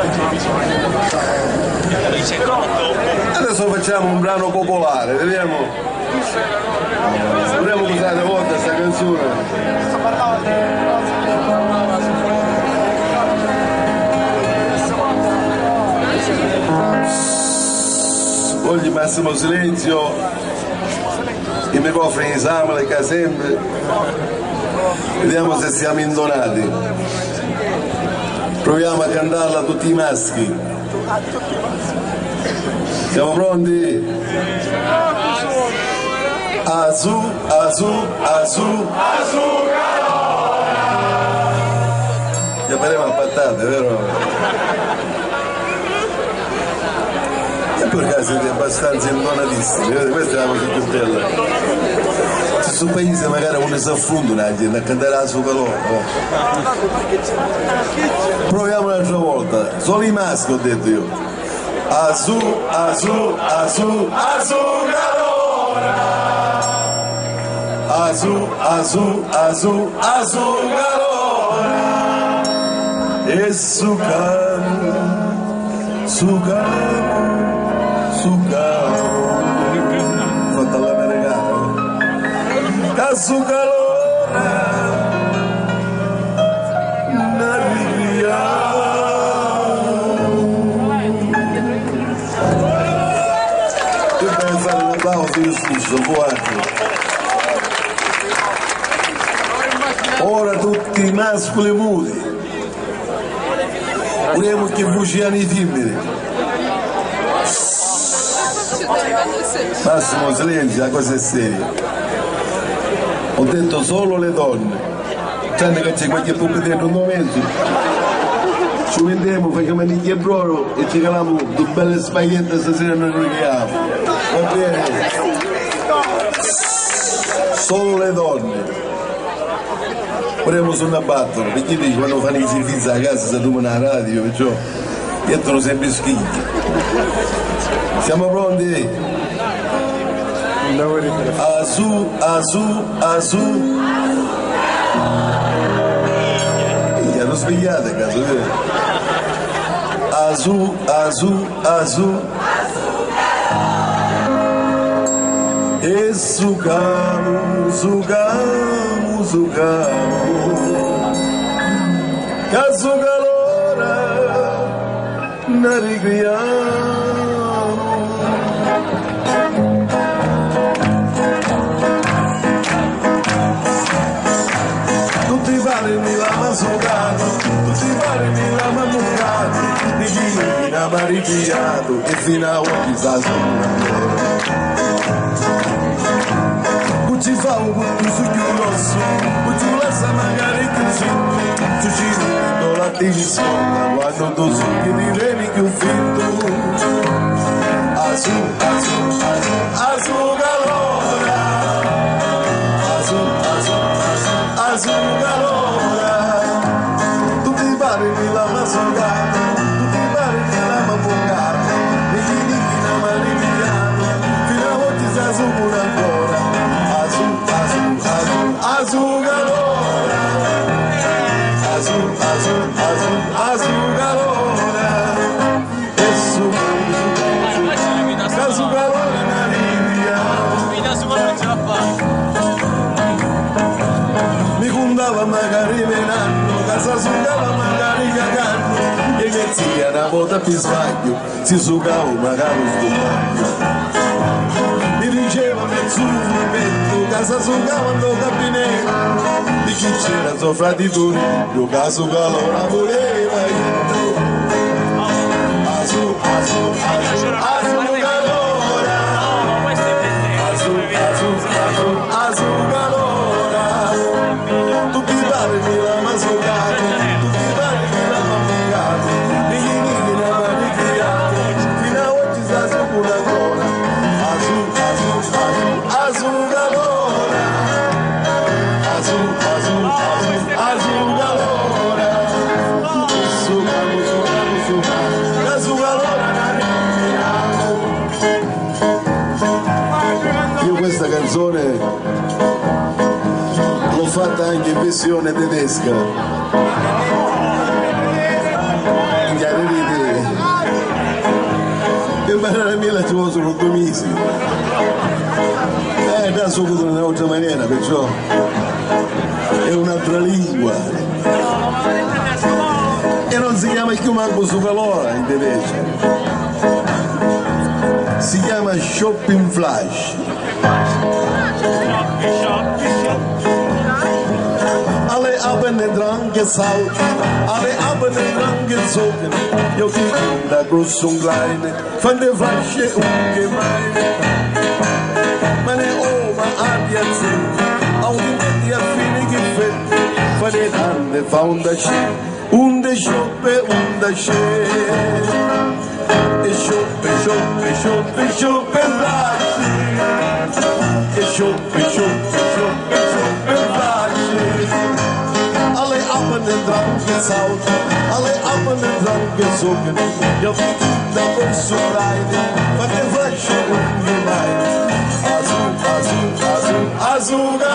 Adesso facciamo un brano popolare, vediamo cos'è una volta sta canzone. Voglio massimo silenzio, i microfoni in esame, che sempre. Vediamo se siamo indonati. Proviamo a cantarla tutti i maschi. Siamo pronti? Asu, asu, asu, asu, gli faremo a patate, vero? E perché siete abbastanza indonatissimi, questa è la cosa più bella. Se sul paese magari uno si affonda una gente a cantare la sua calore. Proviamo un'altra volta, solo i maschi ho detto io. Asu, asu, asu, asu, calore. Asu, asu, asu, asu, calore. E su camo, su camo, su camo. Fatta l'americano. Su calore. Ora tutti i mascoli muti, vogliamo che voceano i femmini. Massimo silenzio, la cosa è seria. Ho detto solo le donne, sanno che c'è qualche poco dentro un momento. Ci vendiamo, facciamo il chiabrolo e ci caliamo due belle spaghetti stasera noi reghiamo. Va bene? Solo le donne. Vorremmo su una battola, perché dici quando fanno i servizi a casa si trovano la radio, perciò mettono sempre schigli. Siamo pronti? Asu, asu, asu. Mi hanno svegliato a caso, vero? Asu, asu, asu. E su camo, su camo, su camo. Caso calore, ne ricriamo. Tutti i pari mi l'hanno suocato, tutti i pari mi l'hanno muccato, di chi mi l'hanno ripiato e fino a oggi sta suonando. Ci fa un punto su più rosso, ci lascia magari così, tu ci vedo la tensione, quando tu so che direi che un finto. Asu, asu, asu, asu, calora. Asu, asu, asu, asu, calora. Tutti i pari mi l'hanno soggato, tutti i pari mi l'hanno bucato, e chi di chi non mi ha ripiato, fino a oggi sta su ancora. Asu calore, asu, asu, asu, asu calore, e su calore na Libia. Mi contava magari menando, casa sugava magari cagando, e che zia una volta più sbaglio, si sugava magari sbaglio. Mi diceva mezzo fumetto, casa sugava lo gabinetto, di chi c'era suo fratitore, io caso calora voleva io. Asu, asu, asu, asu calora. Asu, asu, asu, asu calora. Tutti i pari mi l'hanno soggato, tutti i pari mi l'hanno bucato, e chi mi l'hanno ricriato, fino a oggi sta sopra ancora. Asu, asu, asu, asu calora. Asu, asu, asu, asu calora. Su camo, su camo, su camo, asu calora na Libia. Io questa canzone l'ho fatta anche in versione tedesca. bene la mia ci sono 2 mesi. Adesso in un'altra maniera, perciò è un'altra lingua. E non si chiama più manco Superlora in tedesco. Si chiama Shopping Flash. Alle Abende dran gesaut, alle Abende dran gezogen, jo die Kinder groß und klein, von der Flasche ungemein. Meine Oma hat erzählt, auch mit ihr viele gefällt, von den Handen found der Schiff, und der Schuppe und der Schiff. Schuppe, Schuppe, Schuppe, Schuppe, Flasche. Schuppe, Schuppe, Schuppe, Schuppe, Flasche. Alle Abenden dran gezaut, alle Abenden dran gezogen, ja die Kinder groß und klein, von der Flasche ungemein. Azul, azul, azul, azul.